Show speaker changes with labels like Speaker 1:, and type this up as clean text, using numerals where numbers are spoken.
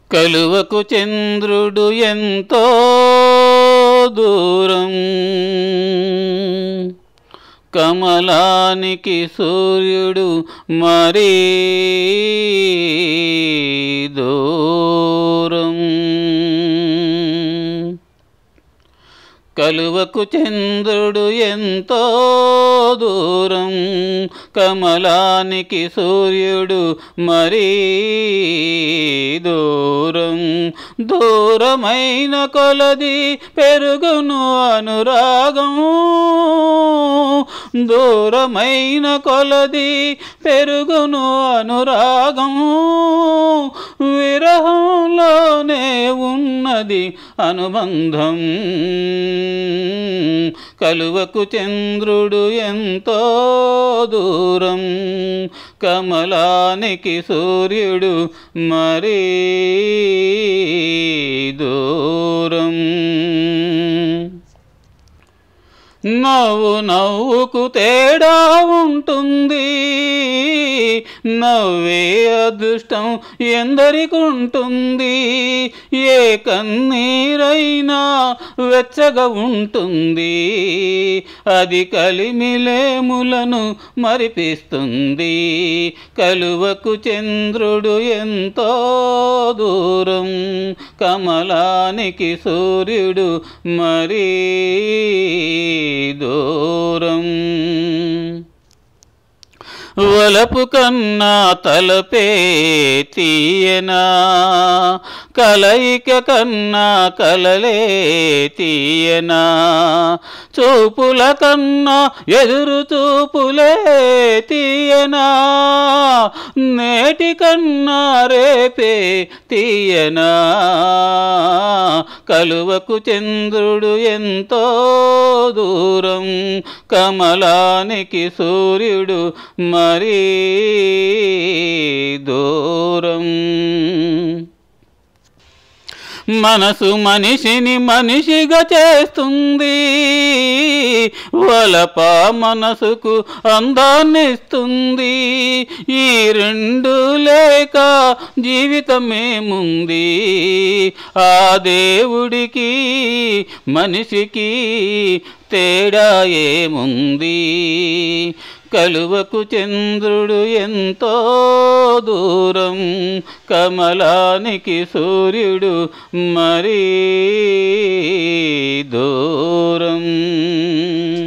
Speaker 1: కలువకు చంద్రుడు ఎంతో దూరం, కమలానికి సూర్యుడు మరీ దూరం. కలువకు చంద్రుడు ఎంతో దూరం, కమలానికి సూర్యుడు మరీ దూరం. దూరమైన కొలది పెరుగును అనురాగం, దూరమైన కొలది పెరుగును అనురాగం. విరహంలోనే ఉన్నది అనుబంధం. కలువకు చంద్రుడు ఎంతో దూరం, కమలానికి సూర్యుడు మరీ దూరం. నవ్వు నవ్వుకు తేడా ఉంటుంది, నవ్వే అదృష్టం ఎందరికుంటుంది. ఏ కన్నీరైనా వెచ్చగా ఉంటుంది, అది కలిమిలేములను మరిపిస్తుంది. కలువకు చంద్రుడు ఎంతో దూరం, కమలానికి సూర్యుడు మరీ దూరం. వలపు కన్నా తలపే తీయనా, కలయిక కన్నా కలలే తీయనా. చూపుల కన్నా ఎదురు చూపులే తీయనా, నేటి కన్నా రేపే తీయనా. కలువకు చంద్రుడు ఎంతో దూరం, కమలానికి సూర్యుడు మరీ దూరం. మనసు మనిషిని మనిషిగా చేస్తుంది, వలప మనసుకు అందాన్నిస్తుంది. ఈ రెండు లేక జీవితమేముంది, ఆ దేవుడికి మనిషికి తేడా ఏముంది. కలువకు చంద్రుడు ఎంతో దూరం, కమలానికి సూర్యుడు మరీ దూరం.